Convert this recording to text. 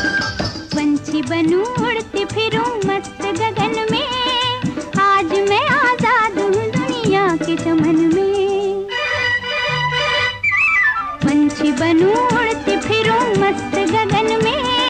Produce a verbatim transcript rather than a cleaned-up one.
पंछी बनूं उड़ती फिरूं मस्त गगन में, आज मैं आजाद हूँ दुनिया के चमन में। पंछी बनूं उड़ती फिरूं मस्त गगन में,